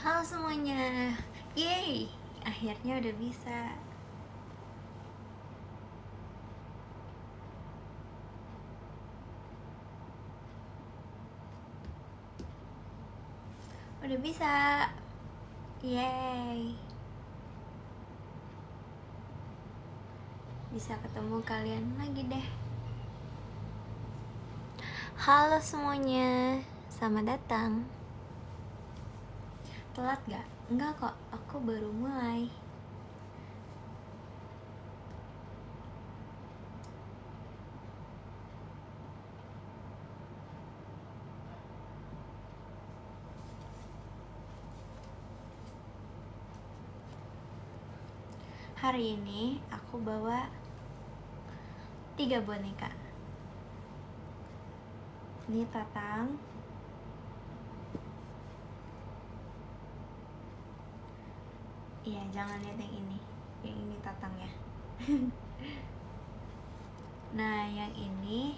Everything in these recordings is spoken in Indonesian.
Halo semuanya, yeay, akhirnya udah bisa. Udah bisa, yeay. Bisa ketemu kalian lagi deh. Halo semuanya, selamat datang. Telat gak? Enggak kok, aku baru mulai. Hari ini aku bawa 3 boneka. Ini Tatang, iya jangan lihat yang ini Tatangnya. Nah yang ini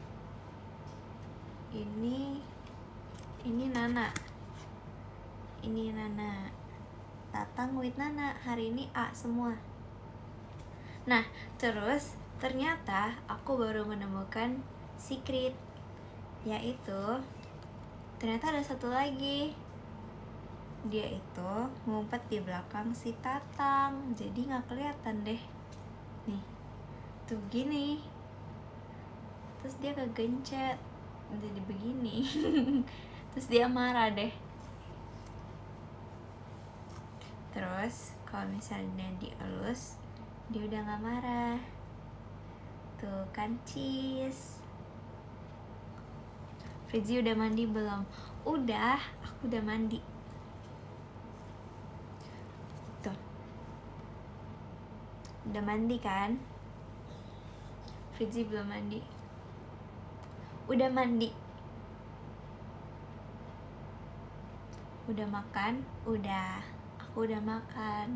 Nana. Ini Nana. Tatang with Nana. Hari ini A semua. Nah, terus ternyata aku baru menemukan secret, yaitu ternyata ada satu lagi. Dia itu ngumpet di belakang si Tatang, jadi nggak kelihatan deh. Nih, tuh gini. Terus dia kegencet, jadi begini. Terus dia marah deh. Terus kalau misalnya dielus, dia udah gak marah. Tuh kan, cheese. Fritzi udah mandi belum? Udah, aku udah mandi. Tuh, udah mandi kan? Fritzi belum mandi. Udah mandi. Udah makan? Udah, aku udah makan.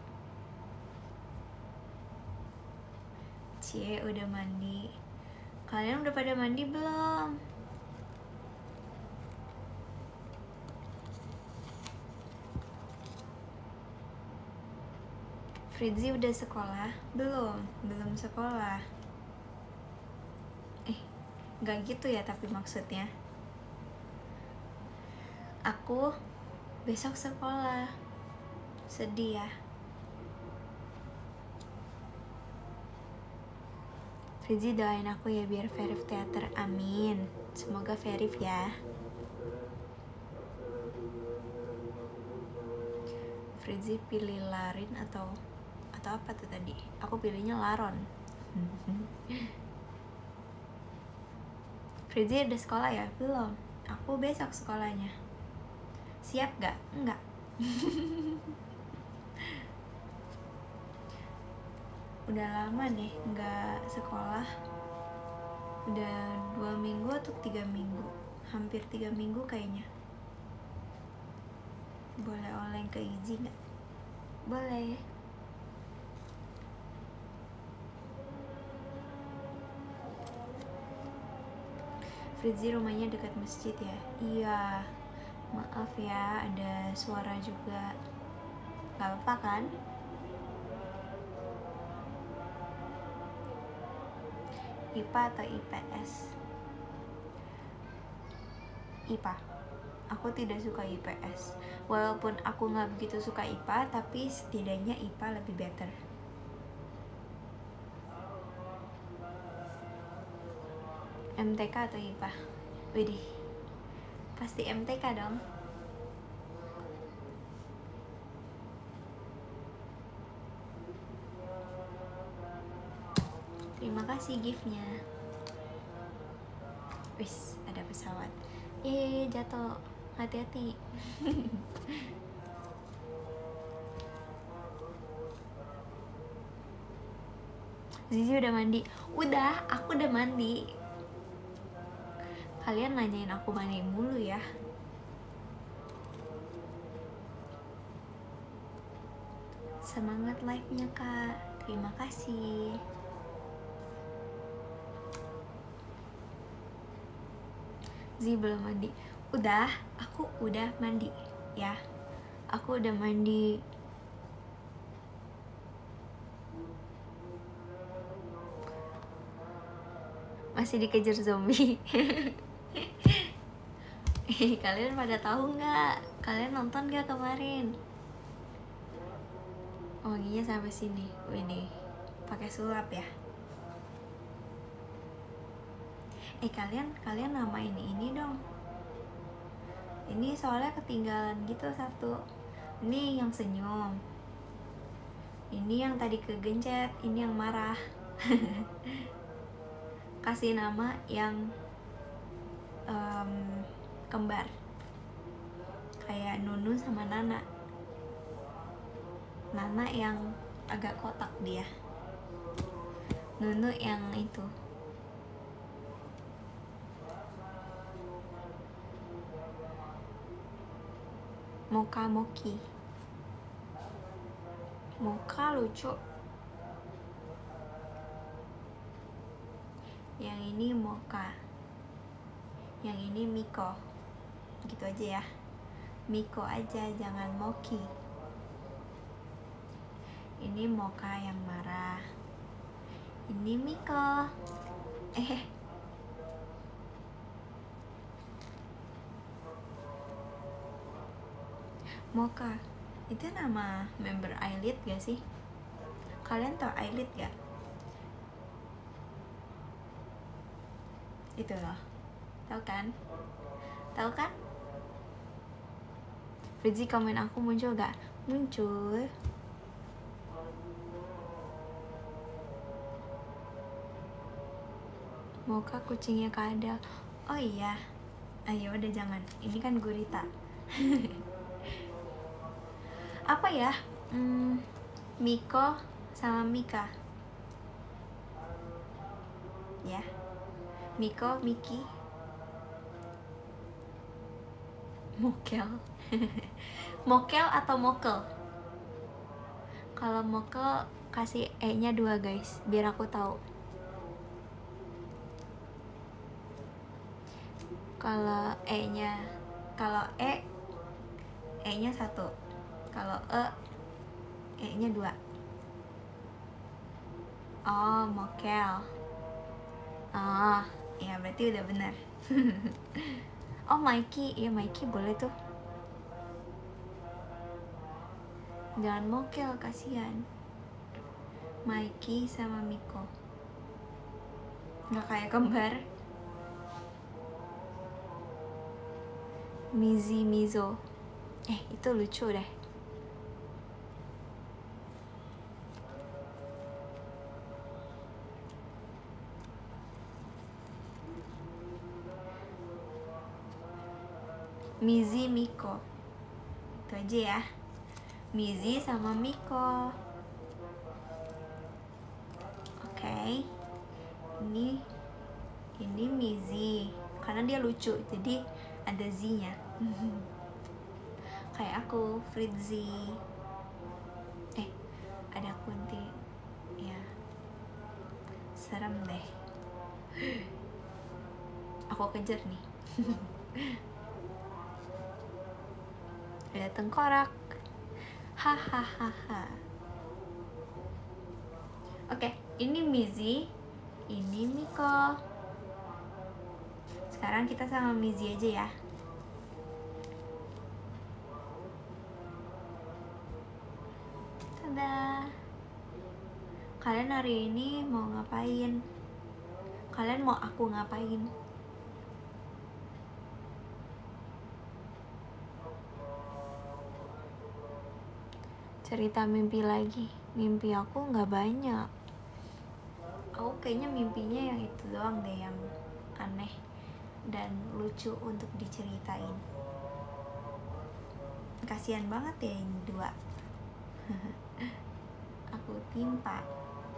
Cie udah mandi. Kalian udah pada mandi belum? Fritzi udah sekolah? Belum sekolah. Gak gitu ya tapi maksudnya. Aku besok sekolah. Sedih ya. Fritzi doain aku ya biar Verif teater, amin. Semoga Verif ya. Fritzi pilih Larin atau apa tuh tadi? Aku pilihnya Laron. Fritzi udah sekolah ya? Belum. Aku besok sekolahnya. Siap gak? Enggak. Udah lama deh nggak sekolah. Udah 2 minggu atau 3 minggu. Hampir 3 minggu kayaknya. Boleh oleng ke Izzy gak? Boleh. Fritzi rumahnya dekat masjid ya? Iya. Maaf ya, ada suara juga. Gak apa-apa kan? IPA atau IPS? IPA. Aku tidak suka IPS. Walaupun aku gak begitu suka IPA, tapi setidaknya IPA lebih better. MTK atau IPA? Widih, pasti MTK dong. Terima kasih giftnya. Wis, ada pesawat. Jatuh. Hati-hati. Zizi udah mandi? Udah, aku udah mandi. Kalian nanyain aku mandi mulu ya. Semangat live-nya kak. Terima kasih. Zizi belum mandi. Udah, aku udah mandi ya. Aku udah mandi. Masih dikejar zombie. Kalian pada tahu nggak? Kalian nonton nggak kemarin? Wanginya sampai sini. Ini pakai sulap ya. Kalian namain ini dong. Ini soalnya ketinggalan gitu satu. Ini yang senyum. Ini yang tadi kegencet. Ini yang marah. Kasih nama yang kembar. Kayak Nunu sama Nana. Nana yang agak kotak dia. Nunu yang itu. Moka Moki. Moka lucu. Yang ini Moka. Yang ini Miko. Gitu aja ya. Miko aja, jangan Moki. Ini Moka yang marah. Ini Miko. Moka itu nama member Eyelid gak sih? Kalian tau Eyelid gak? Itu loh. Tahu kan? Tahu kan? Fritzi, komen aku muncul gak? Muncul. Moka kucingnya Kadal. Oh iya. Ayo udah jangan. Ini kan gurita. Apa ya? Miko sama Mika. Ya. Miko, Miki. Mokel. Mokel atau mokel? Kalau mokel kasih E-nya 2 guys, biar aku tahu. Kalau E-nya, kalau E-nya 1. Kalau E-nya 2. Oh, mokel. Oh, ya berarti udah benar. Oh, Mikey. Iya, Mikey boleh tuh. Jangan mokel, kasihan. Mikey sama Miko. Nggak kayak kembar. Mizi Mizo. Itu lucu deh. Mizi Miko. Itu aja ya. Mizi sama Miko. Oke. Ini Mizi. Karena dia lucu, jadi ada Z-nya. Kayak aku, Fritzi. Ada kunti. Ya. Serem deh. Aku kejar nih. Ada tengkorak. Hahaha. Oke, ini Mizi, ini Miko. Sekarang kita sama Mizi aja ya. Tada. Kalian hari ini mau ngapain? Kalian mau aku ngapain? Cerita mimpi lagi. Mimpi aku nggak banyak. Aku kayaknya mimpinya yang itu doang deh, yang aneh dan lucu untuk diceritain. Kasian banget ya ini 2. Aku timpa.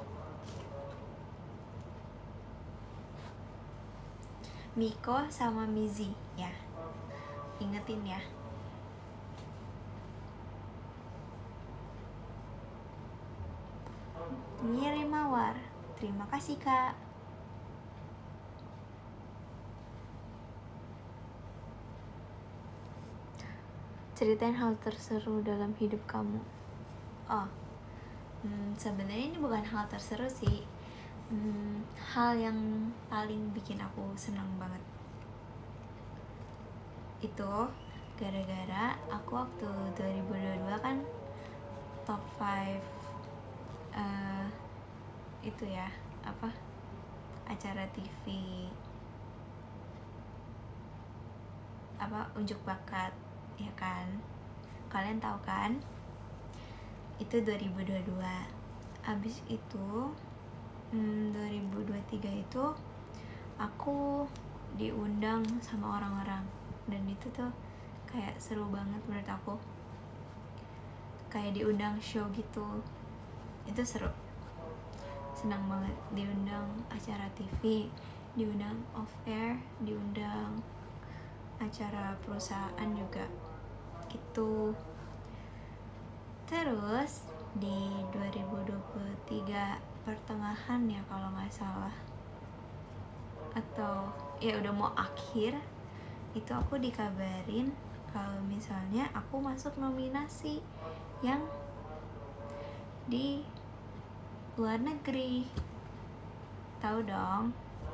Miko sama Mizi ya. Ingetin ya. Nyirim mawar. Terima kasih, Kak. Ceritain hal terseru dalam hidup kamu. Oh, sebenarnya ini bukan hal terseru sih. Hal yang paling bikin aku senang banget itu gara-gara aku waktu 2022 kan top 5 itu ya, apa, acara TV apa, unjuk bakat ya kan, kalian tahu kan, itu 2022. Abis itu 2023 itu aku diundang sama orang-orang, dan itu tuh kayak seru banget menurut aku, kayak diundang show gitu. Itu seru, senang banget diundang acara TV, diundang off air, diundang acara perusahaan juga gitu. Terus di 2023 pertengahan ya kalau nggak salah, atau ya udah mau akhir, itu aku dikabarin kalau misalnya aku masuk nominasi yang di luar negeri. Tahu dong,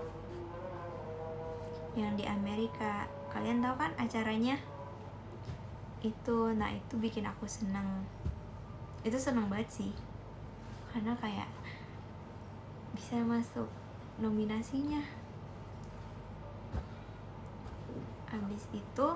yang di Amerika. Kalian tahu kan acaranya itu. Nah, itu bikin aku senang. Itu senang banget sih, karena kayak bisa masuk nominasinya. Habis itu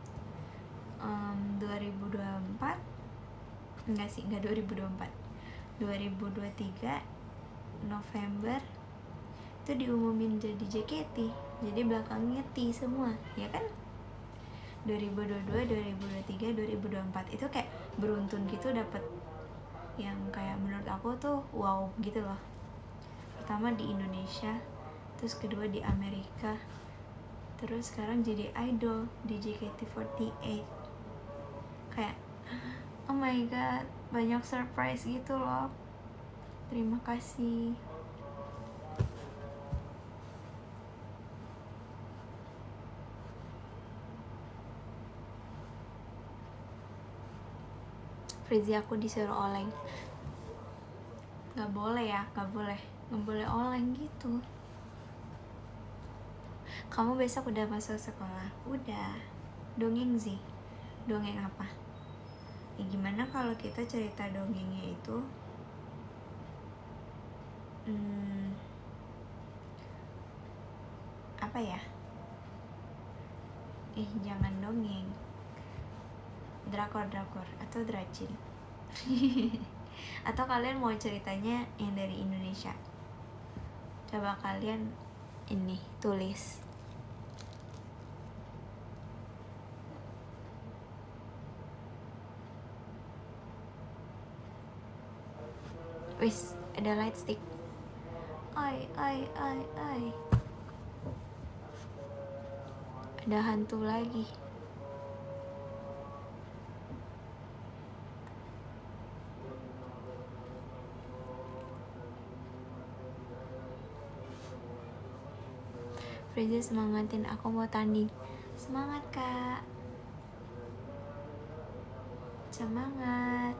2024 enggak sih, enggak 2024, 2023 November itu diumumin jadi JKT, jadi belakangnya T semua ya kan. 2022, 2023, 2024 itu kayak beruntun gitu dapet yang kayak menurut aku tuh wow gitu loh. Pertama di Indonesia, terus kedua di Amerika, terus sekarang jadi idol di JKT48. Kayak oh my god, banyak surprise gitu loh. Terima kasih. Frizi, aku disuruh oleng. Gak boleh ya, gak boleh oleng gitu. Kamu besok udah masuk sekolah? Udah. Dongeng sih. Dongeng apa? Ya gimana kalau kita cerita dongengnya itu apa ya? Jangan dongeng. Drakor atau dracin. Atau kalian mau ceritanya yang dari Indonesia? Coba kalian ini tulis. Wis, ada light stick. Ai. Ada hantu lagi. Frizi semangatin aku mau tanding. Semangat kak, semangat.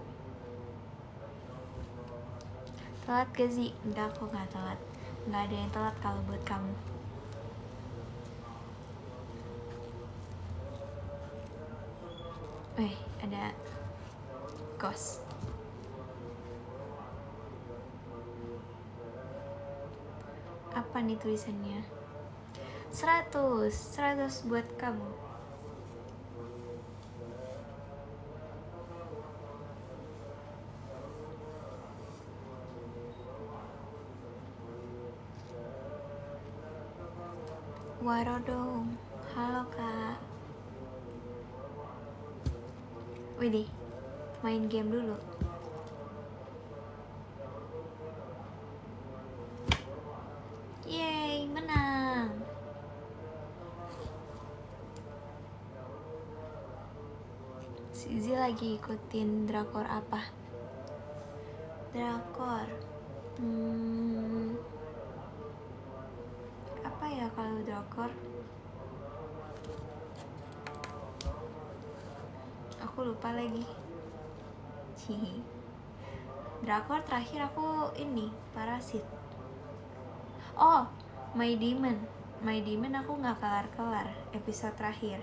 Telat gak sih? Enggak, aku gak telat. Gak ada yang telat kalau buat kamu. Ada ghost. Apa nih tulisannya? 100 buat kamu. Warodong, halo kak. Widih, main game dulu. Yeay, menang. Sizi lagi ikutin drakor apa? Drakor apa ya kalau drakor? aku lupa lagi. Hihi. Drakor terakhir aku ini Parasit. Oh, My Demon aku nggak kelar episode terakhir.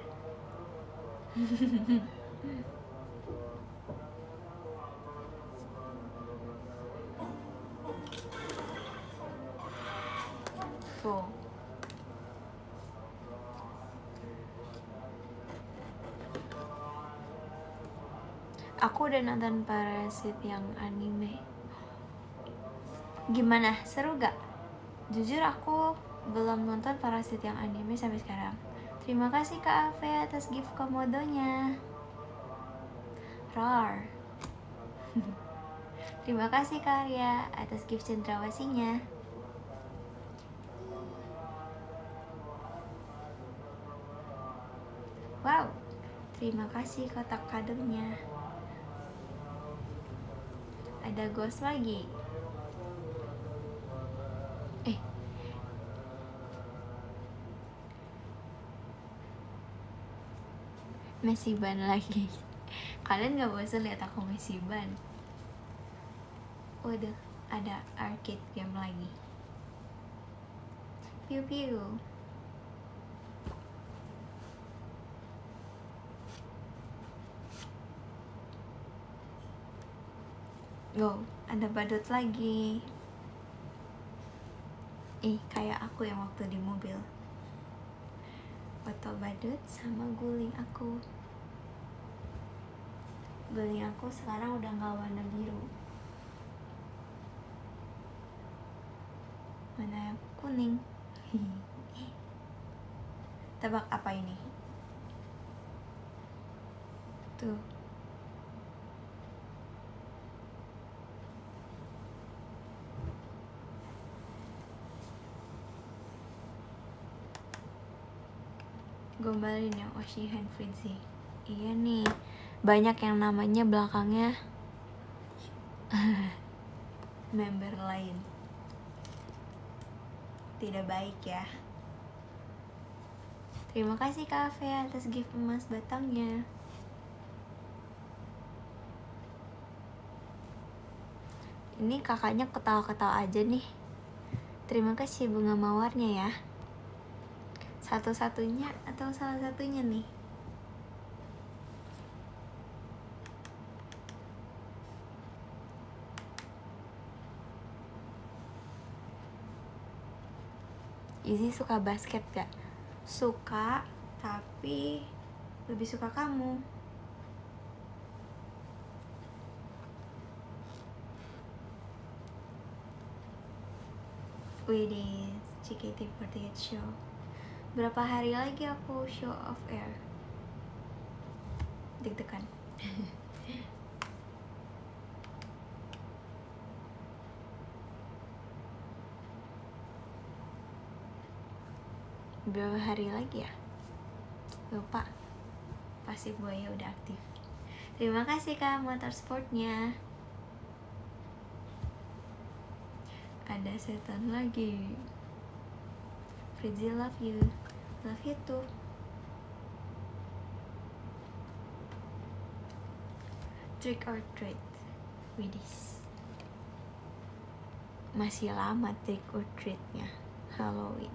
Tuh. Aku udah nonton Parasit yang anime. Gimana? Seru gak? Jujur aku belum nonton Parasit yang anime sampai sekarang. Terima kasih Kak Ave atas gift komodonya. Rar. Terima kasih Kak Arya atas gift cendrawasinya. Wow. Terima kasih kotak kadonya. Ada ghost lagi. Messi ban lagi. Kalian gak bosan lihat aku Messi ban? Waduh, ada arcade game lagi. Piu piu. Go, ada badut lagi. Kayak aku yang waktu di mobil. Foto badut sama guling aku. Guling aku sekarang udah gak warna biru. Mana yang kuning? Tebak apa ini? Tuh. Gombalin yang Oshihan Fritzy. Iya nih, banyak yang namanya belakangnya member lain. Tidak baik ya. Terima kasih Kak Ave atas gift emas batangnya. Ini kakaknya ketawa-ketawa aja nih. Terima kasih bunga mawarnya ya. Satu-satunya atau salah satunya nih? Izzy suka basket gak? Suka, tapi lebih suka kamu. Widih, JKT48 show. Berapa hari lagi aku show off air? Deg-degan. Berapa hari lagi ya? Lupa. Pasti buaya udah aktif. Terima kasih Kak motorsportnya. Ada setan lagi. Fritzy love you. Love you too. Trick or treat. Widis. Masih lama trick or treatnya. Halloween.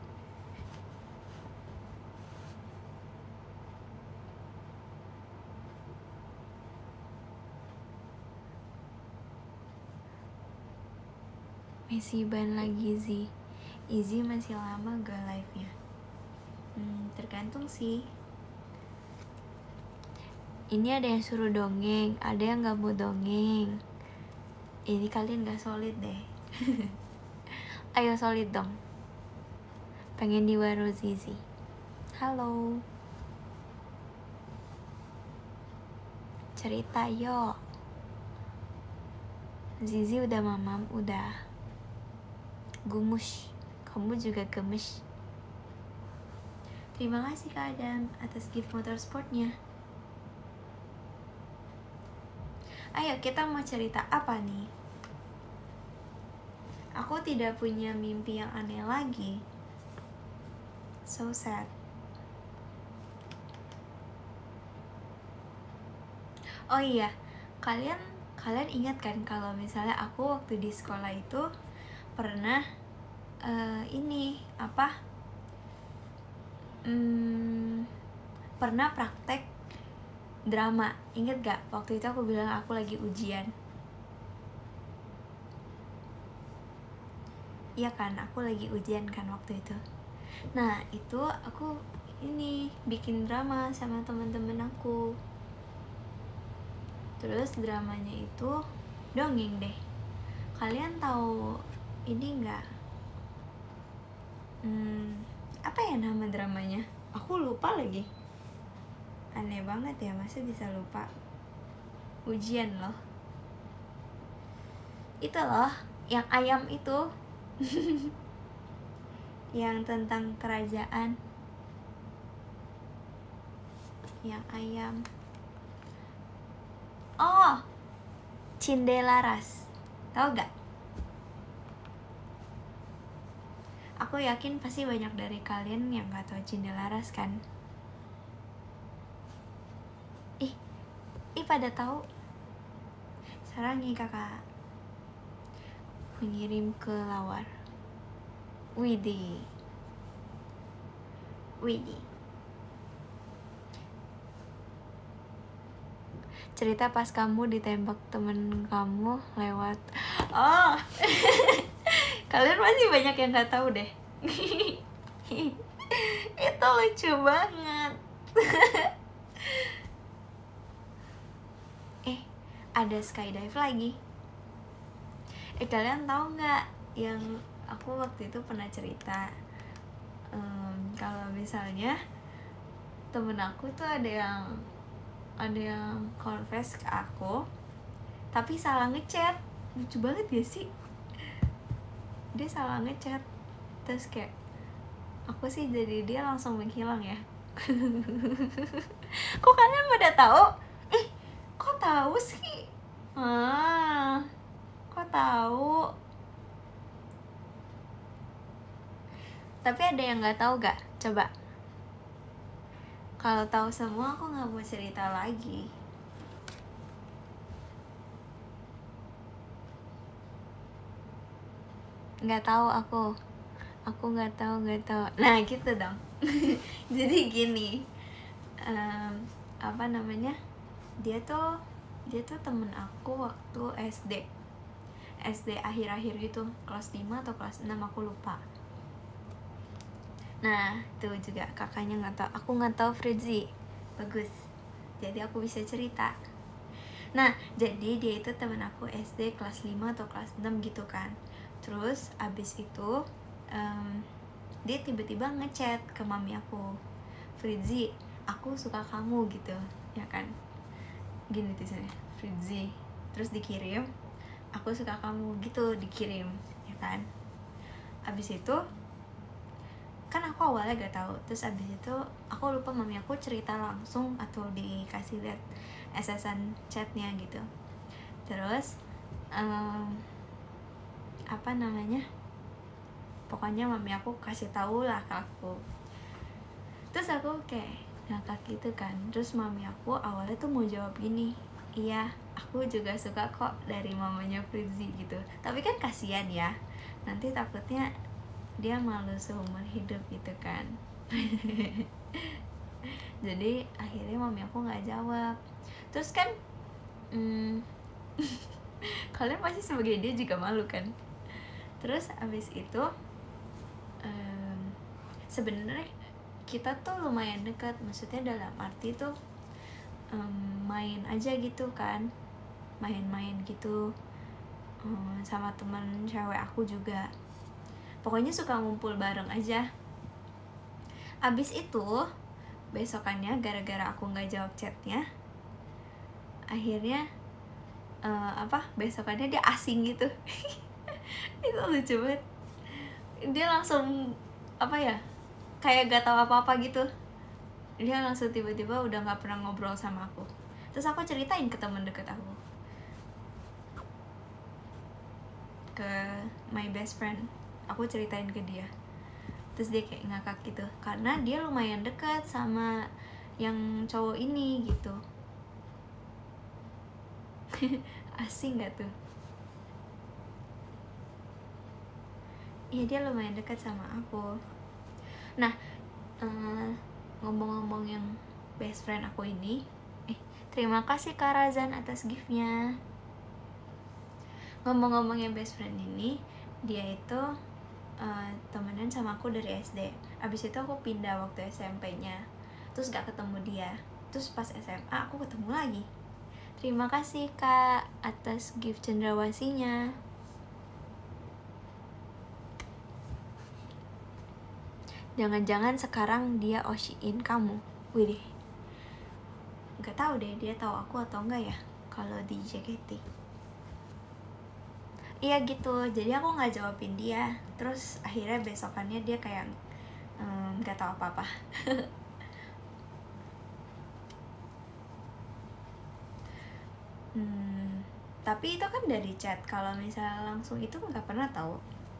Messi ban lagi Izzy masih lama gak live-nya? Tergantung sih. Ini ada yang suruh dongeng, ada yang gak mau dongeng. Ini kalian gak solid deh. Ayo solid dong. Pengen di Waro Zizi. Halo. Cerita yuk. Zizi udah mamam, udah. Gumus, kamu juga gemes. Terima kasih Kak Adam atas gift motorsportnya. Ayo kita mau cerita apa nih? Aku tidak punya mimpi yang aneh lagi. So sad. Oh iya, kalian kalian ingat kan kalau misalnya aku waktu di sekolah itu pernah ini apa? Pernah praktek drama. Ingat gak? Waktu itu aku bilang aku lagi ujian. Iya kan, aku lagi ujian kan waktu itu. Nah, itu aku ini bikin drama sama teman-teman aku. Terus dramanya itu dongeng deh. Kalian tahu ini nggak? Apa ya nama dramanya? Aku lupa lagi. Aneh banget ya, masa bisa lupa? Ujian loh. Itu loh, yang ayam itu. Yang tentang kerajaan. Yang ayam. Oh, Cindelaras. Tahu gak? Aku yakin pasti banyak dari kalian yang gak tahu Cindelaras kan? Ih pada tahu. Sekarang nih kakak mengirim ke Lawar. Widih. Cerita pas kamu ditembak temen kamu lewat. Oh. Kalian masih banyak yang gak tahu deh. Itu lucu banget. Ada skydive lagi. Kalian tahu nggak yang aku waktu itu pernah cerita kalau misalnya temen aku tuh ada yang confess ke aku tapi salah ngechat. Lucu banget ya sih, dia salah ngechat terus kayak aku sih jadi dia langsung menghilang ya. Kok kalian pada tahu? Kok tahu sih? Kok tahu? Tapi ada yang nggak tahu gak? Coba. Kalau tahu semua aku nggak mau cerita lagi. Nggak tahu aku nggak tahu. Nah gitu dong. Jadi gini, apa namanya? Dia tuh temen aku waktu SD akhir-akhir gitu, kelas 5 atau kelas 6 aku lupa. Nah tuh juga kakaknya nggak tahu, aku nggak tahu Fritzi. Bagus, jadi aku bisa cerita. Nah jadi dia itu temen aku SD kelas 5 atau kelas 6 gitu kan. Terus abis itu dia tiba-tiba ngechat ke mami aku, Fritzi aku suka kamu gitu ya kan, gini tulisannya Fritzi, terus dikirim aku suka kamu gitu, dikirim ya kan. Abis itu kan aku awalnya gak tahu, terus abis itu aku lupa mami aku cerita langsung atau dikasih lihat SSN chatnya gitu. Terus apa namanya, pokoknya mami aku kasih tahu lah ke aku. Terus aku kayak ngakak gitu kan. Terus mami aku awalnya tuh mau jawab gini, iya aku juga suka kok dari mamanya Fritzi gitu. Tapi kan kasihan ya, nanti takutnya dia malu seumur hidup gitu kan. Jadi akhirnya mami aku nggak jawab. Terus kan kalian pasti sebagai dia juga malu kan. Terus abis itu sebenarnya kita tuh lumayan dekat, maksudnya dalam arti tuh main aja gitu kan, main-main gitu sama teman cewek aku juga. Pokoknya suka ngumpul bareng aja. Abis itu besokannya gara-gara aku nggak jawab chatnya, akhirnya besokannya dia asing gitu. Itu lucu banget, dia langsung kayak gak tahu apa-apa gitu. Dia langsung tiba-tiba udah gak pernah ngobrol sama aku. Terus aku ceritain ke teman deket aku, ke my best friend, aku ceritain ke dia. Terus dia kayak ngakak gitu, karena dia lumayan dekat sama yang cowok ini gitu. Asing gak tuh? Iya, dia lumayan dekat sama aku. Nah, ngomong-ngomong yang best friend aku ini, terima kasih Kak Razan atas giftnya. Ngomong-ngomong yang best friend ini, dia itu temenan sama aku dari SD. Abis itu aku pindah waktu SMP-nya, terus gak ketemu dia. Terus pas SMA aku ketemu lagi. Terima kasih Kak atas gift cendrawasinya. Jangan-jangan sekarang dia oshiin kamu. Widih, gak tahu deh dia tahu aku atau enggak ya kalau di JKT. Iya gitu, jadi aku nggak jawabin dia. Terus akhirnya besokannya dia kayak nggak tahu apa-apa. Tapi itu kan dari chat. Kalau misalnya langsung itu nggak pernah tahu.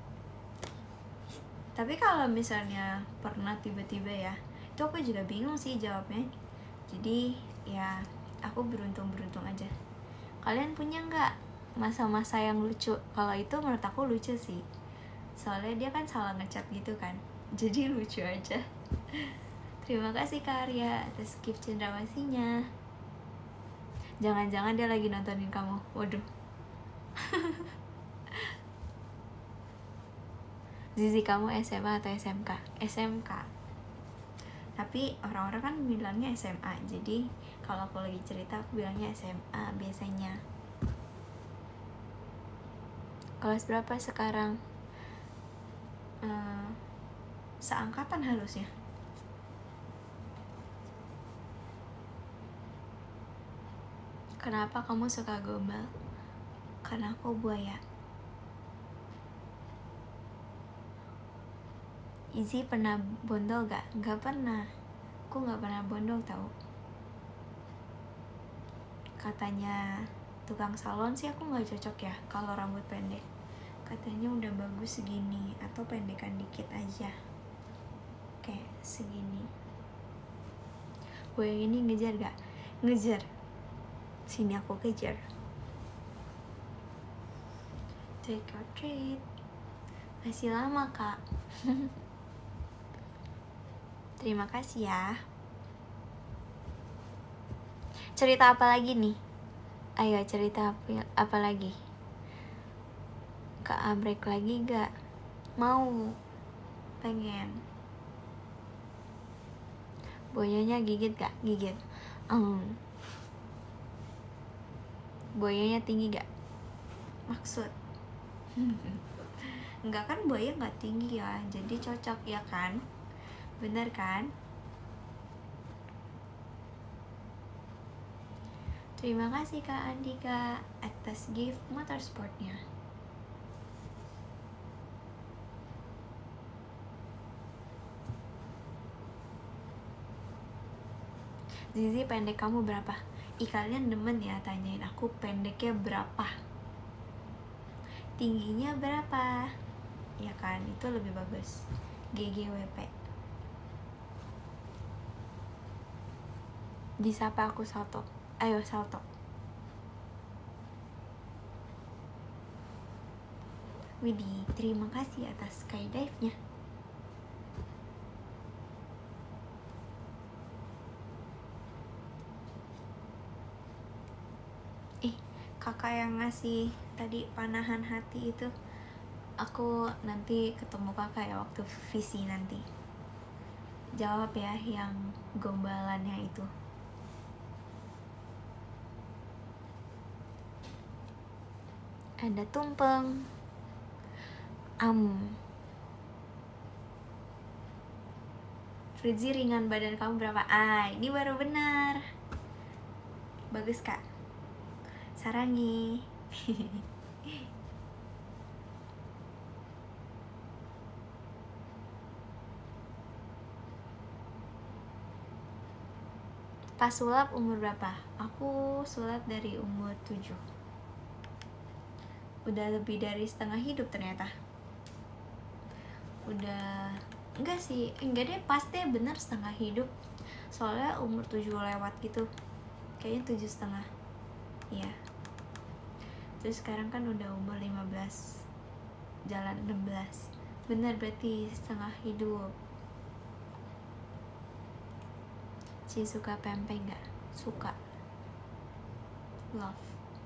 Tapi kalau misalnya pernah tiba-tiba ya, itu aku juga bingung sih jawabnya. Jadi ya aku beruntung aja. Kalian punya nggak masa-masa yang lucu? Kalau itu menurut aku lucu sih, soalnya dia kan salah ngechat gitu kan, jadi lucu aja. Terima kasih Kak Arya atas gift cendrawasinya. Jangan-jangan dia lagi nontonin kamu. Waduh. Zizi, kamu SMA atau SMK? SMK. Tapi orang-orang kan bilangnya SMA, jadi kalau aku lagi cerita aku bilangnya SMA biasanya. Kelas berapa sekarang? Seangkatan harusnya. Kenapa kamu suka gombal? Karena aku buaya. Izzy pernah bondol gak? Gak pernah. Aku gak pernah bondol tau. Katanya tukang salon sih aku gak cocok ya kalau rambut pendek. Katanya udah bagus segini atau pendekan dikit aja, kayak segini. Buaya ini ngejar gak? Ngejar. Sini aku kejar. Take a treat. Masih lama Kak. Terima kasih ya. Cerita apa lagi nih? Ayo cerita apa lagi? Kak Abrek lagi gak? Mau. Pengen. Buayanya gigit gak? Gigit. Buayanya tinggi gak? Maksud? Enggak kan, buaya gak tinggi ya, jadi cocok ya kan? Bener kan? Terima kasih Kak Andika atas gift motorsportnya. Zizi, pendek kamu berapa? Kalian demen ya tanyain aku pendeknya berapa, tingginya berapa, ya kan? Itu lebih bagus. GGWP. Disapa aku salto. Ayo salto. Widih, terima kasih atas skydive-nya. Kakak yang ngasih tadi panahan hati itu, aku nanti ketemu kakak ya waktu visi nanti. Jawab ya yang gombalannya itu. Ada tumpeng. Fritzi, ringan badan kamu berapa? Ini baru benar. Bagus Kak. Sarangi. Pas sulap umur berapa? Aku sulap dari umur 7. Udah lebih dari setengah hidup ternyata. Udah, enggak sih, enggak deh, pas deh bener setengah hidup. Soalnya umur 7 lewat gitu. Kayaknya 7,5. Iya. Terus sekarang kan udah umur 15 jalan 16. Bener, berarti setengah hidup. Ci suka pempek gak? Suka. Love.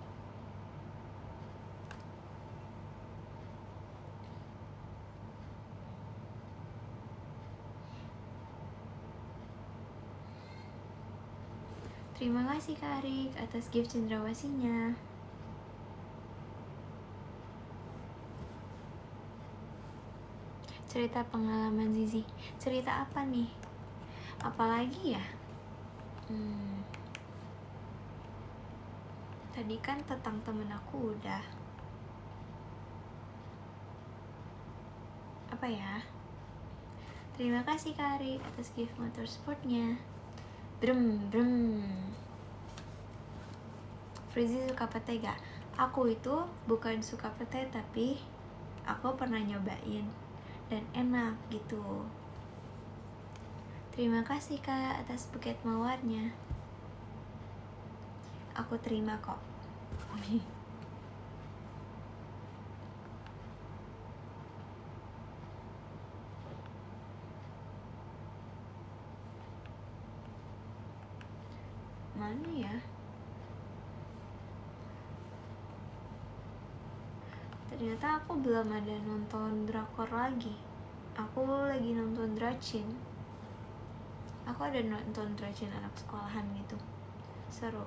Terima kasih Kak Arik atas gift cendrawasinya. Cerita pengalaman Zizi. Cerita apa nih? Apalagi ya? Tadi kan tentang temen aku udah. Apa ya? Terima kasih Kak Arik atas gift motorsportnya. Brem. Frizi suka pete gak? Aku itu bukan suka pete, tapi aku pernah nyobain dan enak gitu. Terima kasih Kak atas buket mawarnya. Aku terima kok. Mana ya? Ternyata aku belum ada nonton drakor lagi. Aku lagi nonton Dracin. Aku ada nonton Dracin anak sekolahan gitu. Seru.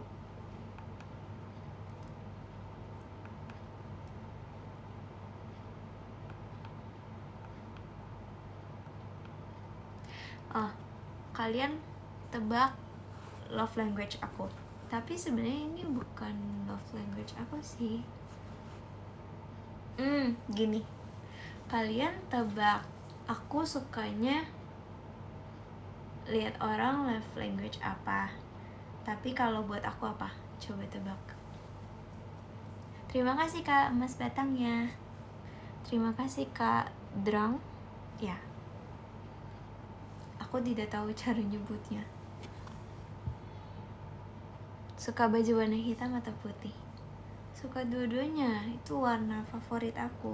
Kalian tebak love language aku. Tapi sebenarnya ini bukan love language aku sih. Gini. Kalian tebak aku sukanya lihat orang love language apa. Tapi kalau buat aku apa? Coba tebak. Terima kasih Kak emas batangnya. Terima kasih Kak Drang. Ya. Aku tidak tahu cara nyebutnya. Suka baju warna hitam atau putih? Suka dua-duanya. Itu warna favorit aku.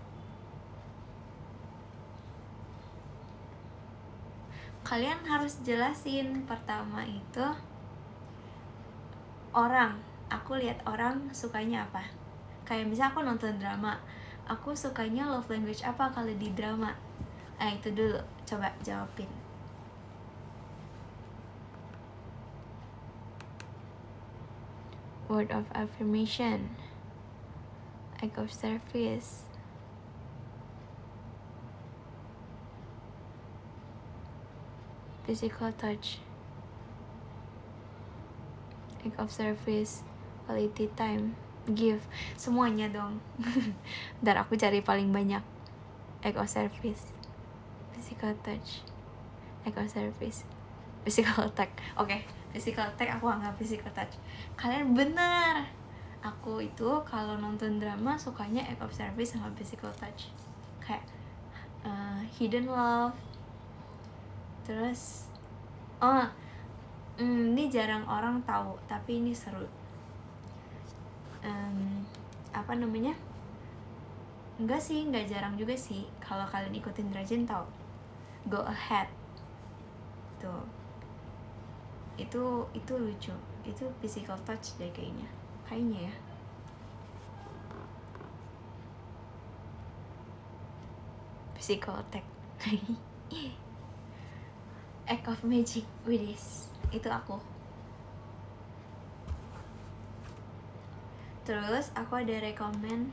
Kalian harus jelasin. Pertama itu orang. Aku lihat orang sukanya apa. Kayak misalnya aku nonton drama, aku sukanya love language apa kalau di drama. Itu dulu, coba jawabin. Word of affirmation, act of service, physical touch, act of service, quality time, give. Semuanya dong. Dan aku cari paling banyak. Act of service, physical touch, act of service, physical touch. Oke, physical touch aku anggap physical touch. Kalian bener. Aku itu kalau nonton drama sukanya act of service sama physical touch. Kayak hidden love. Terus ini jarang orang tahu, tapi ini seru. Apa namanya? Enggak sih, enggak jarang juga sih. Kalau kalian ikutin Dracin tahu. Go ahead. Tuh. Itu lucu. Itu physical touch deh kayaknya ya. Physical attack. Act of magic with this. Itu aku. Terus aku ada recommend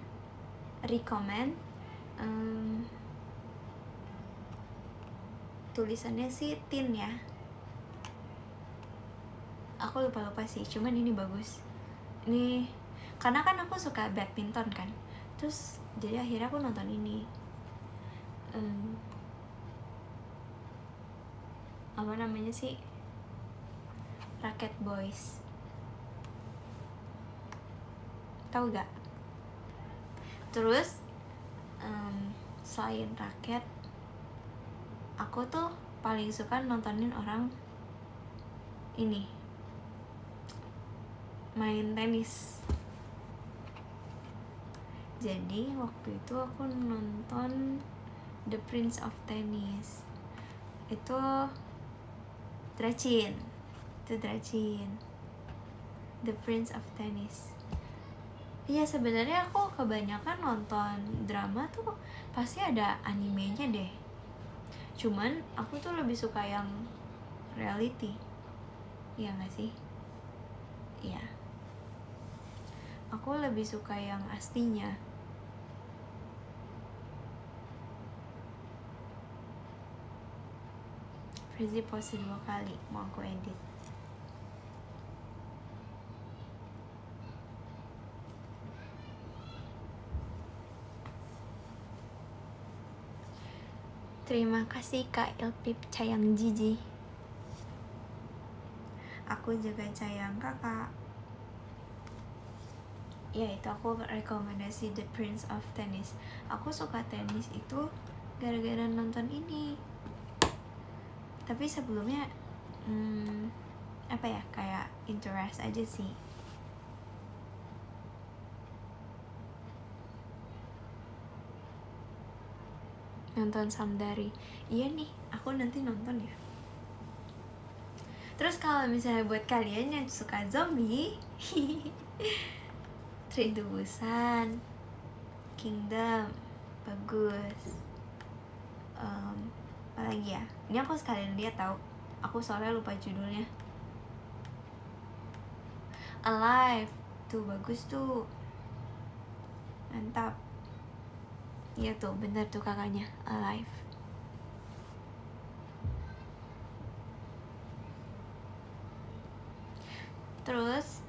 tulisannya sih tin ya. Aku lupa sih, cuman ini bagus. Ini karena kan aku suka badminton kan, terus jadi akhirnya aku nonton ini. Apa namanya sih? Racket Boys. Tahu gak? Terus selain raket, aku tuh paling suka nontonin orang ini main tenis. Jadi waktu itu aku nonton The Prince of Tennis. Itu Dracin. The Prince of Tennis. Iya, sebenarnya aku kebanyakan nonton drama tuh pasti ada animenya deh. Cuman aku tuh lebih suka yang reality. Iya gak sih? Iya. Aku lebih suka yang aslinya. Frizi pose 2 kali, mau aku edit. Terima kasih Kak Ilpip Cayang Jiji. Aku juga sayang kakak. Ya itu aku rekomendasi The Prince of Tennis. Aku suka tenis itu gara-gara nonton ini. Tapi sebelumnya apa ya, kayak interest aja sih. Nonton Samdari. Iya nih, aku nanti nonton ya. Terus kalau misalnya buat kalian yang suka zombie, Train to Busan, Kingdom, bagus. Apa lagi ya? Ini aku sekalian lihat tahu. Aku soalnya lupa judulnya. Alive, tuh bagus tuh. Mantap. Iya tuh, bener tuh kakaknya, Alive. Terus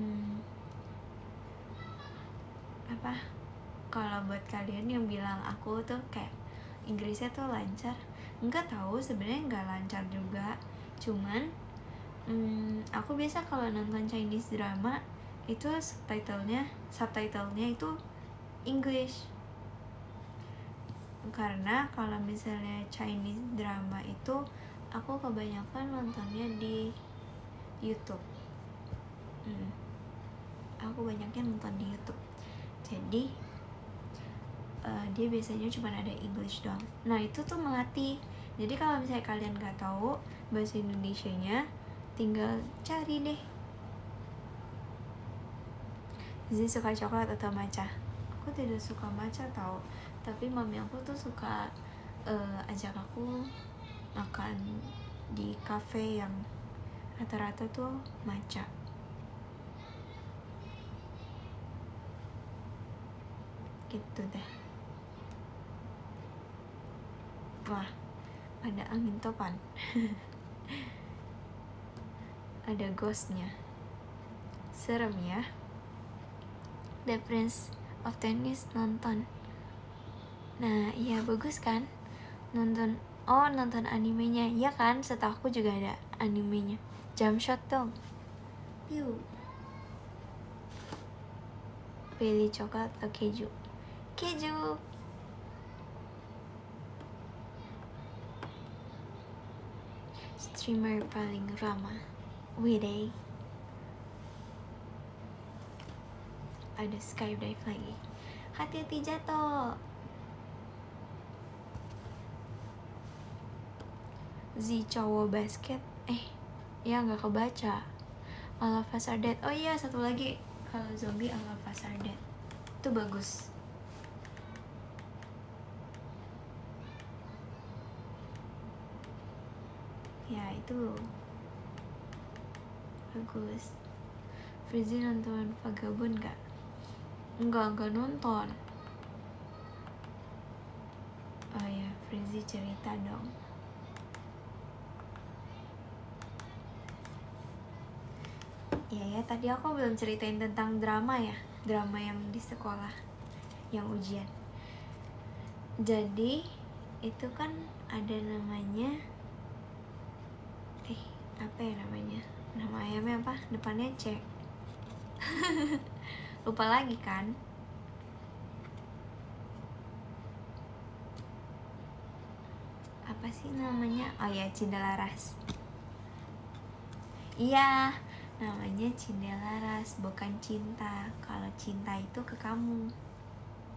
apa? Kalau buat kalian yang bilang aku tuh kayak Inggrisnya tuh lancar, enggak tahu, sebenarnya enggak lancar juga. Cuman aku biasa kalau nonton Chinese drama itu subtitlenya itu English. Karena kalau misalnya Chinese drama itu aku kebanyakan nontonnya di YouTube. Aku banyaknya nonton di YouTube. Jadi dia biasanya cuma ada English doang. Nah itu tuh melatih. Jadi kalau misalnya kalian nggak tahu bahasa Indonesianya, tinggal cari deh. Zizi suka coklat atau matcha? Aku tidak suka matcha tau. Tapi mami aku tuh suka ajak aku makan di cafe yang rata-rata tuh matcha. Gitu deh. Wah, ada angin topan. Ada ghostnya. Serem ya. The Prince of Tennis nonton. Nah iya bagus kan. Nonton animenya. Iya kan, setahu aku juga ada animenya. Jump shot dong. Piu. Pilih coklat atau keju? Keju. Streamer paling ramah. Widey. Ada skydive lagi. Hati-hati jatuh. Z cowok basket. Ya nggak kebaca. All of Us Are Dead. Oh iya, satu lagi. Kalau zombie All of Us Are Dead. Itu bagus. Ya itu bagus. Frizi nonton Vagabond gak? Enggak nonton. Oh ya, Frizi cerita dong. Ya tadi aku belum ceritain tentang drama ya. Drama yang di sekolah, yang ujian. Jadi itu kan ada namanya apa ya namanya? Nama ayamnya apa? Depannya C. Lupa lagi kan. Apa sih namanya? Oh ya, Cinta Laras. Iya, namanya Cinta Laras, bukan cinta. Kalau cinta itu ke kamu.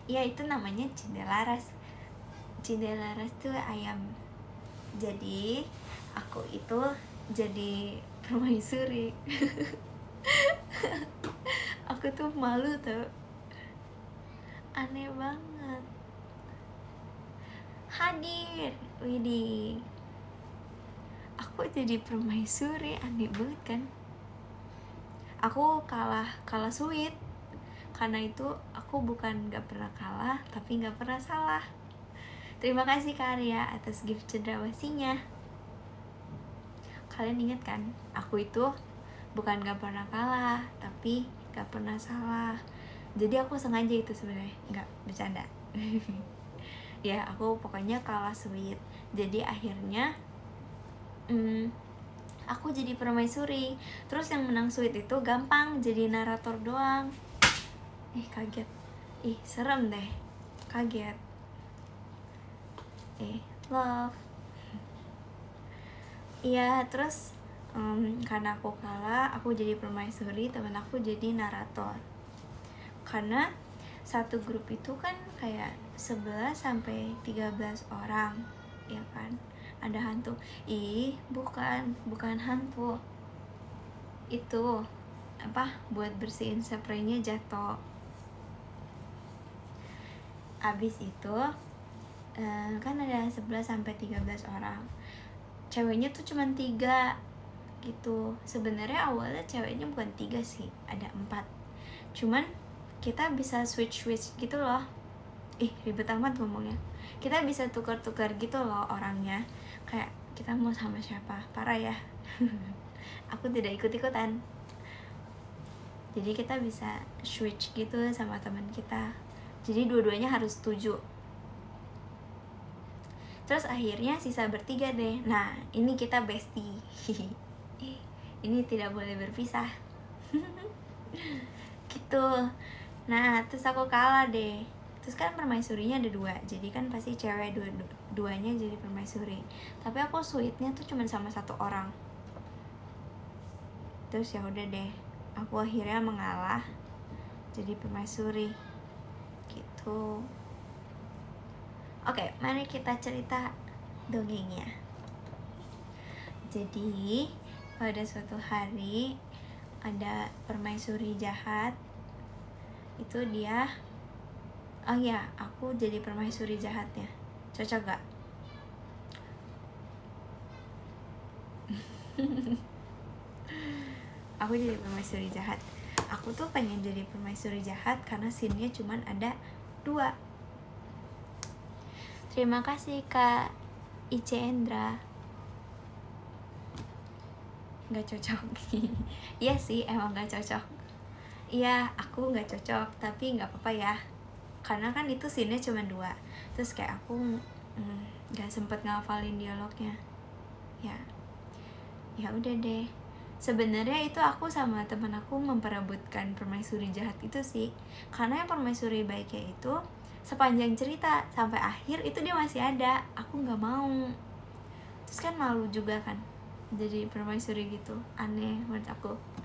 Ya itu namanya Cindelaras. Cindelaras tuh ayam. Jadi aku itu jadi permaisuri. Aku tuh malu tuh, aneh banget. Hadir, widih, aku jadi permaisuri, aneh banget kan. Aku kalah sweet. Karena itu aku bukan gak pernah kalah, tapi gak pernah salah. Terima kasih Karya atas gift cendrawasinya. Kalian ingat kan, aku itu bukan gak pernah kalah, tapi gak pernah salah. Jadi aku sengaja itu sebenarnya, gak bercanda. Ya aku pokoknya kalah sweet. Jadi akhirnya aku jadi permaisuri. Terus yang menang sweet itu gampang, jadi narator doang. Kaget. Serem deh. Kaget. Love. Iya, terus karena aku kalah, aku jadi permaisuri, temen aku jadi narator. Karena satu grup itu kan kayak 11 sampai 13 orang, ya kan? Ada hantu. Bukan hantu. Itu buat bersihin spraynya jatuh. Abis itu kan ada 11 sampai 13 orang. Ceweknya tuh cuma 3 gitu. Sebenarnya awalnya ceweknya bukan 3 sih, ada 4. Cuman kita bisa switch gitu loh. Ribet amat ngomongnya. Kita bisa tukar-tukar gitu loh orangnya. Kayak kita mau sama siapa, parah ya. Aku tidak ikut-ikutan. Jadi kita bisa switch gitu sama teman kita. Jadi dua-duanya harus setuju. Terus akhirnya sisa bertiga deh. Nah, ini kita bestie. Ini tidak boleh berpisah. Gitu. Nah, terus aku kalah deh. Terus kan permaisurinya ada 2, jadi kan pasti cewek duanya jadi permaisuri. Tapi aku sweetnya tuh cuma sama 1 orang. Terus ya udah deh, aku akhirnya mengalah jadi permaisuri gitu. Oke, mari kita cerita dongengnya. Jadi pada suatu hari ada permaisuri jahat. Itu dia, aku jadi permaisuri jahatnya. Cocok gak? Aku jadi permaisuri jahat. Aku tuh pengen jadi permaisuri jahat karena scene-nya cuman ada 2. Terima kasih Kak Ice Endra. Gak cocok. Iya sih, emang gak cocok. Iya, aku gak cocok, tapi gak apa-apa ya. Karena kan itu scene-nya cuma 2. Terus kayak aku gak sempet ngafalin dialognya. Ya udah deh. Sebenarnya itu aku sama teman aku memperebutkan permaisuri jahat itu sih. Karena yang permaisuri baiknya itu sepanjang cerita sampai akhir itu dia masih ada. Aku gak mau. Terus kan malu juga kan jadi permaisuri gitu. Aneh menurut aku.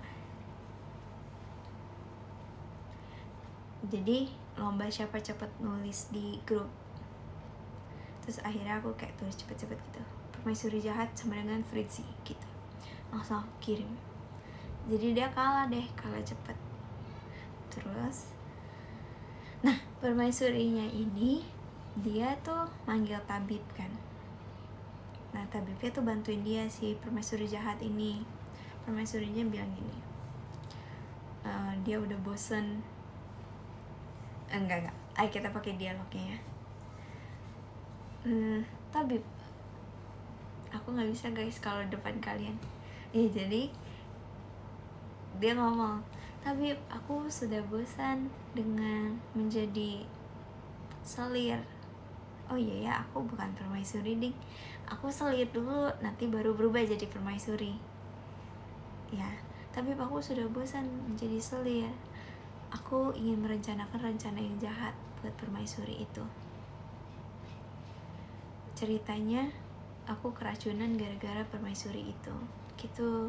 Jadi lomba siapa cepet nulis di grup. Terus akhirnya aku kayak tulis cepet-cepet gitu, permaisuri jahat sama dengan Fritzy gitu. Langsung kirim. Jadi dia kalah cepet. Terus nah, permaisurinya ini dia tuh manggil tabib kan. Nah, tabibnya tuh bantuin dia si permaisuri jahat ini. Permaisurinya bilang gini, dia udah bosen. Enggak. Ayo kita pakai dialognya ya. Tabib, aku nggak bisa guys kalau depan kalian. Jadi dia ngomong, tabib, aku sudah bosan dengan menjadi selir. Oh iya ya, aku bukan permaisuri ding. Aku selir dulu, nanti baru berubah jadi permaisuri. Ya, tabib, aku sudah bosan menjadi selir. Aku ingin merencanakan rencana yang jahat buat permaisuri itu. Ceritanya aku keracunan gara-gara permaisuri itu gitu.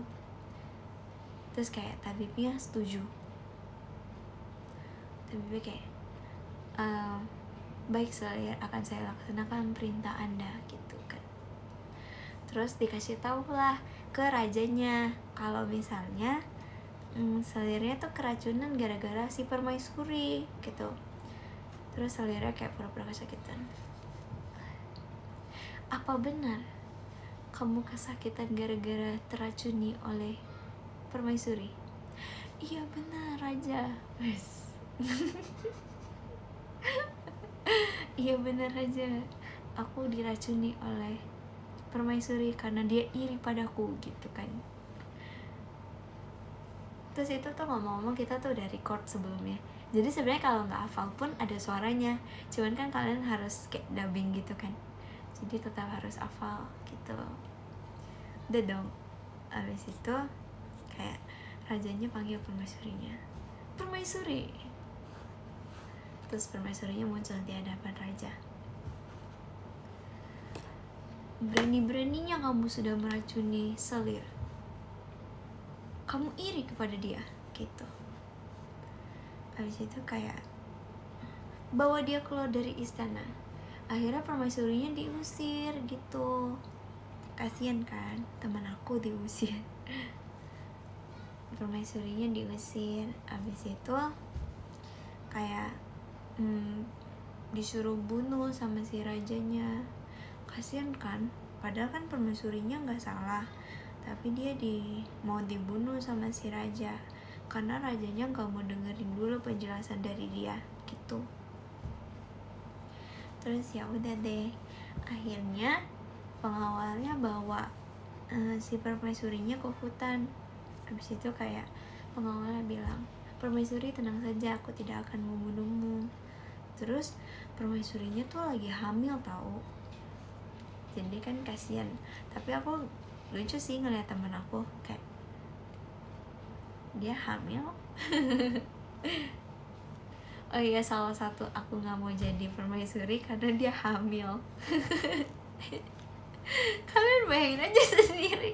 Terus kayak tabibnya setuju. Tabibnya kayak baik Selir, akan saya laksanakan perintah Anda gitu kan. Terus dikasih tahu lah ke rajanya kalau misalnya Selirnya tuh keracunan gara-gara si permaisuri gitu. Terus Selirnya kayak pura-pura kesakitan. Apa benar kamu kesakitan gara-gara teracuni oleh permaisuri? Iya benar Raja. Iya benar Raja, aku diracuni oleh permaisuri karena dia iri padaku gitu kan. Terus itu tuh ngomong-ngomong kita tuh udah record sebelumnya, jadi sebenarnya kalau nggak hafal pun ada suaranya, cuman kan kalian harus kayak dubbing gitu kan, jadi tetap harus hafal gitu. Udah dong, abis itu kayak rajanya panggil permaisurinya, permaisuri. Terus permaisurinya muncul di hadapan raja. Berani-beraninya kamu sudah meracuni Selir, kamu iri kepada dia gitu. Habis itu kayak bawa dia keluar dari istana. Akhirnya permaisurinya diusir gitu. Kasian kan, teman aku diusir. Permaisurinya diusir. Habis itu kayak disuruh bunuh sama si rajanya. Kasian kan, padahal kan permaisurinya nggak salah, tapi dia mau dibunuh sama si raja karena rajanya nggak mau dengerin dulu penjelasan dari dia gitu. Terus ya udah deh, akhirnya pengawalnya bawa si permaisurinya ke hutan. Habis itu kayak pengawalnya bilang, permaisuri tenang saja, aku tidak akan membunuhmu. Terus permaisurinya tuh lagi hamil tahu, jadi kan kasihan. Tapi aku lucu sih ngeliat temen aku kayak dia hamil. Oh iya, salah satu aku nggak mau jadi permaisuri karena dia hamil. Kalian bayangin aja sendiri.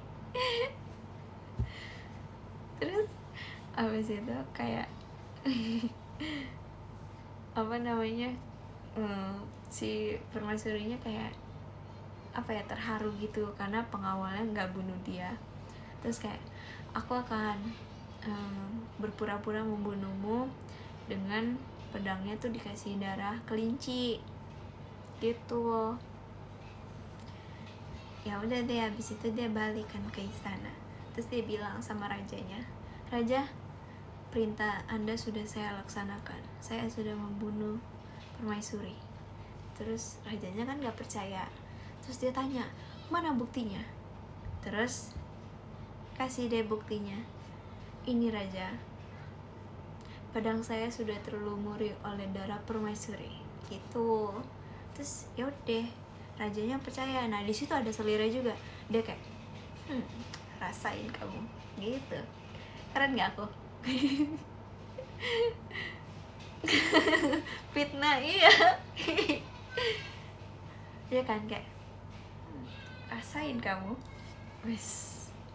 Terus abis itu kayak apa namanya, si permaisurinya kayak apa ya, terharu gitu karena pengawalnya nggak bunuh dia. Terus kayak aku akan berpura-pura membunuhmu dengan pedangnya tuh dikasih darah kelinci gitu. Ya udah deh, habis itu dia balik kan ke istana. Terus dia bilang sama rajanya, Raja, perintah Anda sudah saya laksanakan, saya sudah membunuh permaisuri. Terus rajanya kan gak percaya. Terus dia tanya, mana buktinya? Terus kasih deh buktinya. Ini Raja, pedang saya sudah terlumuri oleh darah permaisuri gitu. Terus yaudah, rajanya percaya. Nah di situ ada Selira juga. Dia kayak rasain kamu gitu. Keren gak aku? Fitnah, iya. Dia kan kayak rasain kamu. Wes.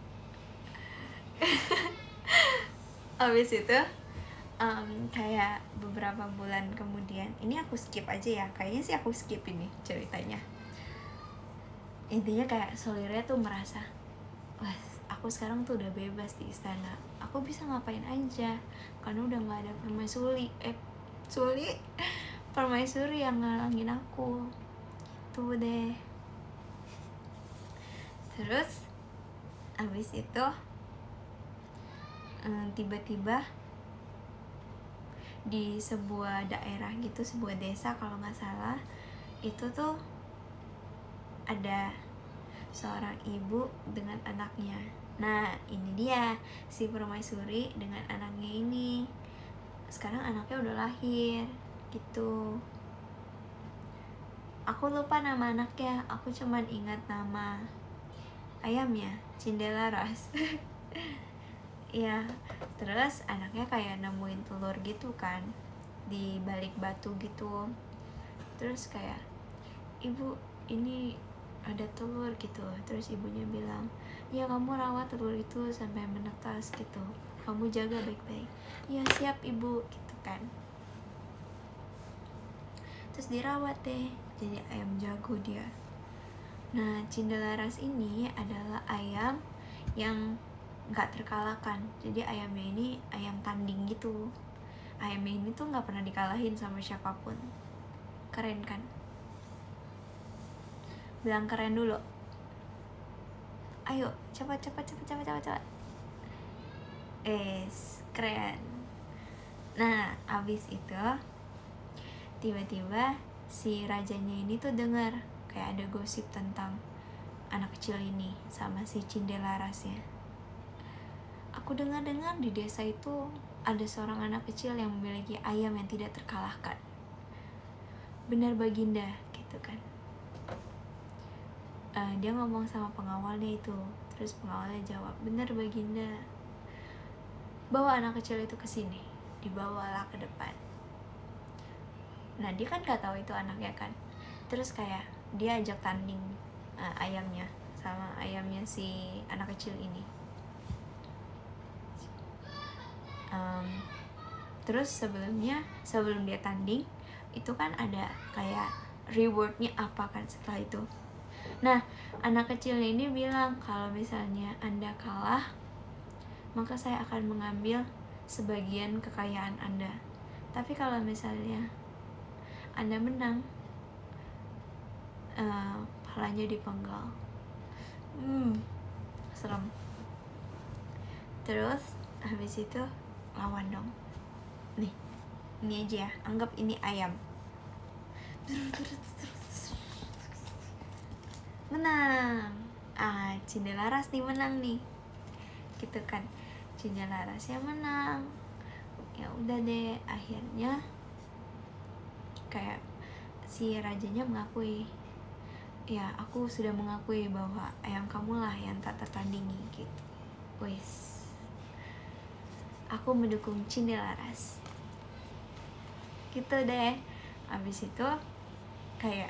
Abis itu kayak beberapa bulan kemudian, ini aku skip aja ya, kayaknya sih aku skip ini ceritanya. Intinya kayak Selira tuh merasa, wah aku sekarang tuh udah bebas di istana, aku bisa ngapain aja karena udah nggak ada permaisuri yang ngalangin aku gitu deh. Terus abis itu tiba-tiba di sebuah daerah gitu, sebuah desa kalau nggak salah, itu tuh ada seorang ibu dengan anaknya. Nah ini dia si permaisuri dengan anaknya ini. Sekarang anaknya udah lahir gitu. Aku lupa nama anaknya, aku cuman ingat nama ayamnya, Cindelaras. Ya, terus anaknya kayak nemuin telur gitu kan di balik batu gitu. Terus kayak, ibu ini ada telur gitu. Terus ibunya bilang, ya kamu rawat telur itu sampai menetas gitu, kamu jaga baik-baik. Ya siap ibu gitu kan. terus dirawat deh jadi ayam jago dia. Nah, Cindelaras ini adalah ayam yang nggak terkalahkan. Jadi ayamnya ini ayam tanding gitu. Ayamnya ini tuh nggak pernah dikalahin sama siapapun. Keren kan? Bilang keren dulu. Ayo, cepat. Keren. Nah, abis itu tiba-tiba si rajanya ini tuh dengar kayak ada gosip tentang anak kecil ini sama si Cindelarasnya. Aku dengar-dengar di desa itu ada seorang anak kecil yang memiliki ayam yang tidak terkalahkan. Benar Baginda, gitu kan. Dia ngomong sama pengawalnya itu, terus pengawalnya jawab, benar Baginda. Bawa anak kecil itu ke sini, dibawalah ke depan. Nah, dia kan gak tahu itu anaknya kan. Terus kayak dia ajak tanding ayamnya sama ayamnya si anak kecil ini. Terus sebelum dia tanding itu kan ada kayak rewardnya apa kan setelah itu. Nah, anak kecilnya ini bilang kalau misalnya Anda kalah, maka saya akan mengambil sebagian kekayaan Anda. Tapi kalau misalnya Anda menang, palanya dipenggal. Serem. Terus habis itu lawan dong. Nih, ini aja ya, anggap ini ayam. Menang. Cindelaras nih menang nih. Gitu kan. Cindelarasnya menang. Ya udah deh, akhirnya kayak si rajanya mengakui, ya aku sudah mengakui bahwa ayam kamulah yang tak tertandingi gitu. Wes, aku mendukung Cindelaras gitu deh. Abis itu kayak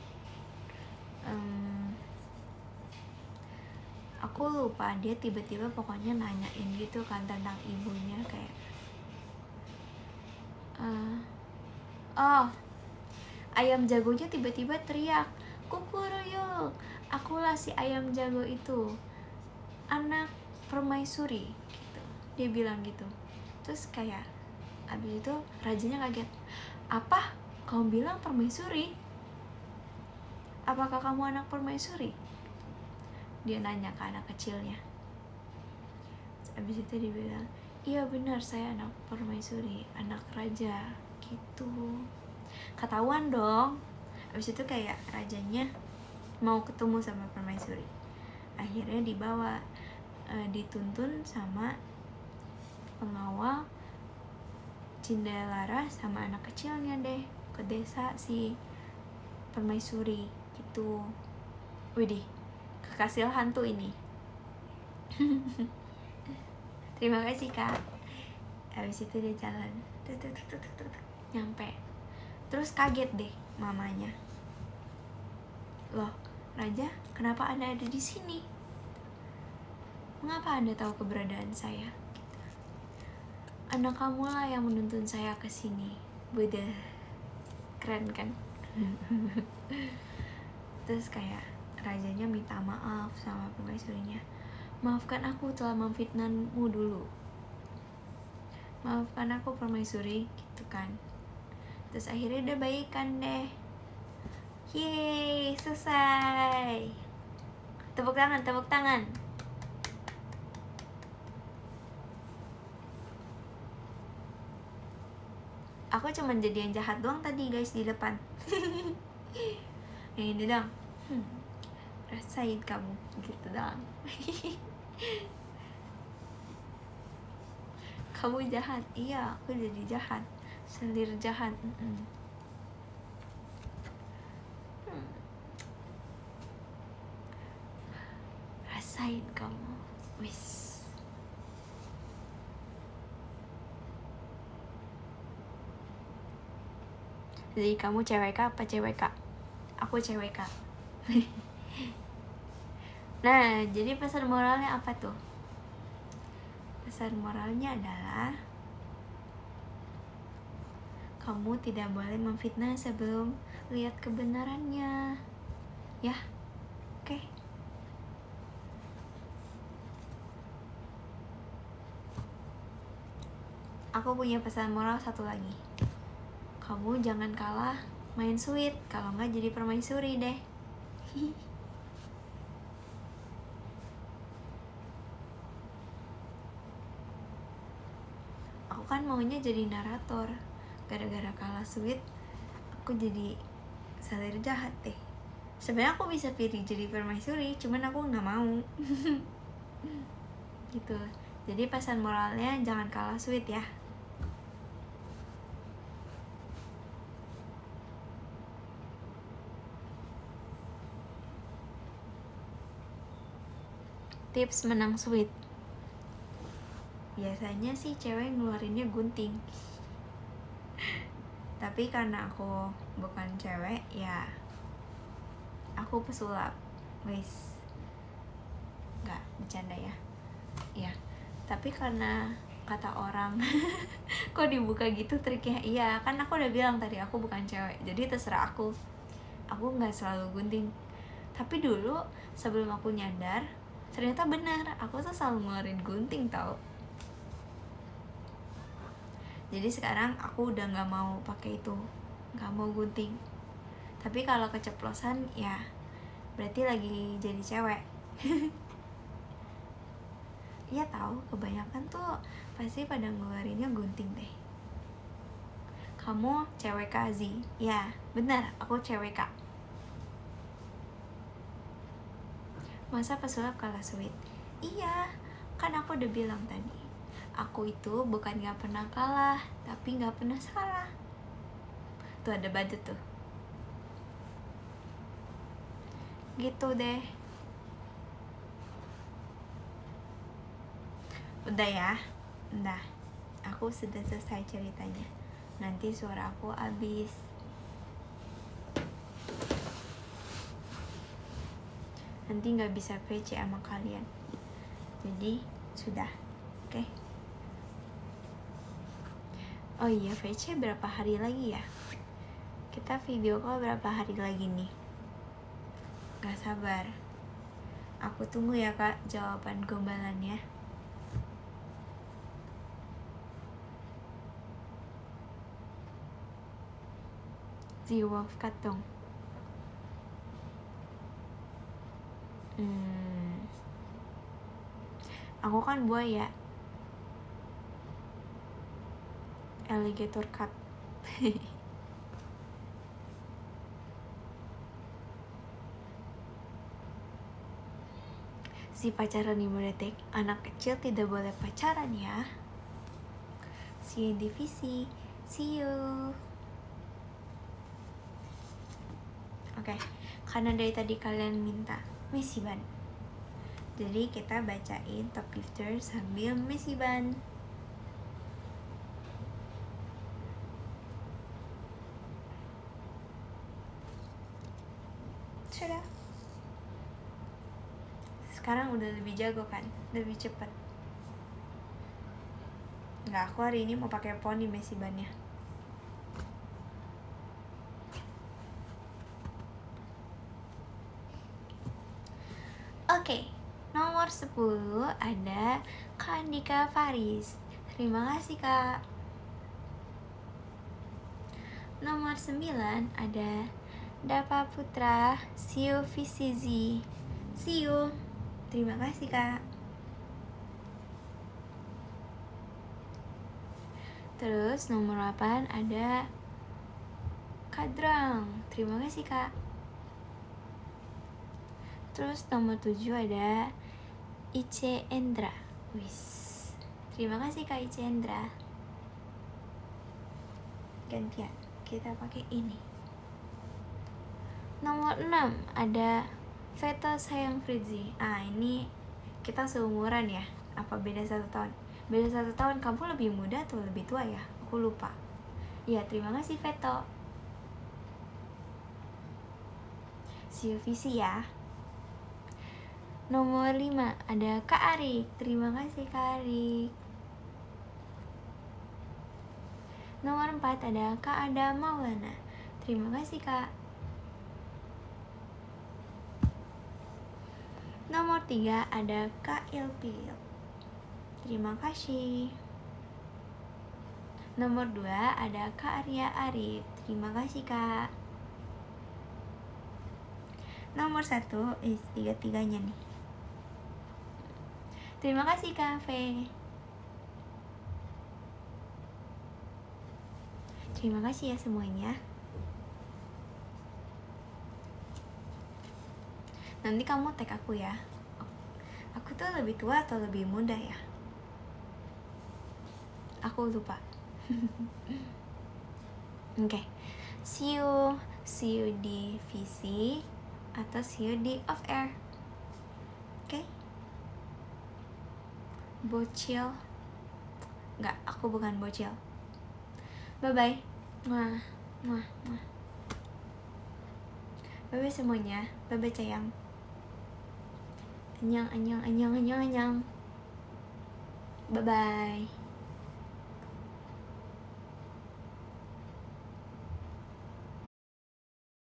aku lupa, dia tiba-tiba pokoknya nanyain gitu kan tentang ibunya kayak ayam jagonya tiba-tiba teriak, kukuruyuk, akulah si ayam jago itu, anak permaisuri gitu. Dia bilang gitu. Terus kayak abis itu rajanya kaget, apa? Kamu bilang permaisuri? Apakah kamu anak permaisuri? Dia nanya ke anak kecilnya. Abis itu dia bilang, iya benar, saya anak permaisuri, anak raja gitu. Ketahuan dong. Abis itu kayak rajanya mau ketemu sama permaisuri. Akhirnya dibawa, dituntun sama pengawal Cindelaras sama anak kecilnya deh ke desa si permaisuri gitu. Widih, kekasih hantu ini. Terima kasih kak. Habis itu dia jalan, nyampe. Terus kaget deh mamanya. Loh, Raja, kenapa Anda ada di sini? Mengapa Anda tahu keberadaan saya? Gitu. Anak kamulah yang menuntun saya ke sini. Beda, keren kan? Terus kayak rajanya minta maaf sama permaisurinya. Maafkan aku telah memfitnahmu dulu. Maafkan aku permaisuri, gitu kan. Terus akhirnya udah baikan deh. Yeay, selesai. Tepuk tangan. Aku cuman jadi yang jahat doang tadi guys di depan. Yang ini dong. Rasain kamu gitu doang. Kamu jahat. Iya, aku jadi jahat. Selir jahat. Rasain kamu. Wis. Jadi kamu cewek kak apa cewek kak? Aku cewek kak. Nah, jadi pesan moralnya apa tuh? Pesan moralnya adalah Kamu tidak boleh memfitnah sebelum lihat kebenarannya. Ya, oke. Aku punya pesan moral satu lagi. Kamu jangan kalah main sweet, kalau nggak jadi permaisuri deh. Aku kan maunya jadi narator. Gara-gara kalah sweet, aku jadi salir jahat deh. Sebenarnya aku bisa pilih jadi permaisuri, cuman aku nggak mau. Gitu. Jadi pesan moralnya jangan kalah sweet ya. Tips menang sweet. Biasanya sih cewek ngeluarinnya gunting. Tapi karena aku bukan cewek, ya aku pesulap. Guys, nggak bercanda ya. Ya, tapi karena kata orang kok dibuka gitu triknya. Iya, kan aku udah bilang tadi aku bukan cewek, jadi terserah aku nggak selalu gunting. Tapi dulu sebelum aku nyadar, ternyata benar, aku tuh selalu ngeluarin gunting tau. Jadi sekarang aku udah nggak mau pakai itu, nggak mau gunting. Tapi kalau keceplosan ya berarti lagi jadi cewek. Iya tahu, kebanyakan tuh pasti pada ngeluarinnya gunting deh. Kamu cewek Kazi? Ya benar, aku cewek Kak. Masa pesulap kalah sweet? Iya, kan aku udah bilang tadi, aku itu bukan gak pernah kalah, tapi gak pernah salah. Tuh ada badut tuh. Gitu deh. Udah ya, udah. Aku sudah selesai ceritanya. Nanti suara aku habis. Nanti gak bisa VC sama kalian. Jadi sudah, oke? Oh iya, VC berapa hari lagi ya? Kita video call berapa hari lagi nih? Gak sabar. Aku tunggu ya Kak jawaban gombalannya. The Wolf Cut dong. Aku kan buaya. Alligator cut. Si pacaran 5 detik, anak kecil tidak boleh pacaran ya. See you in divisi. See you. Oke, karena dari tadi kalian minta Messi Ban, jadi kita bacain top gifter sambil Messi Ban. Sudah. Sekarang udah lebih jago kan, lebih cepat. Nggak, aku hari ini mau pakai poni Messi Bannya. Oke, nomor 10 ada Kak Andika Faris. Terima kasih Kak. Nomor 9 ada Dapa Putra Siu Visizi. Siu. Terima kasih Kak. Terus nomor 8 ada Kadrang. Terima kasih Kak. Terus nomor 7 ada Ice Endra. Wis. Terima kasih Kak Ice Endra. Gantian, kita pakai ini. Nomor 6 ada Veto Sayang Fritzi. Ini kita seumuran ya. Apa beda 1 tahun? Beda 1 tahun. Kamu lebih muda atau lebih tua ya? Aku lupa. Ya, terima kasih Veto. See you visi ya. Nomor 5 ada Kak Arik. Terima kasih Kak Arik. Nomor 4 ada Kak Ada Maulana. Terima kasih Kak. Nomor 3 ada Kak Ilpil. Terima kasih. Nomor 2 ada Kak Arya Arif. Terima kasih Kak. Nomor 1 tiga-tiganya nih. Terima kasih Kak V. Terima kasih ya semuanya. Nanti kamu tag aku ya. Aku tuh lebih tua atau lebih muda ya? Aku lupa. Oke. See you di VC atau see you di off air. Oke? Bocil. Enggak, aku bukan bocil. Bye bye. Bye bye semuanya. Bye bye sayang. Annyeong. Bye bye.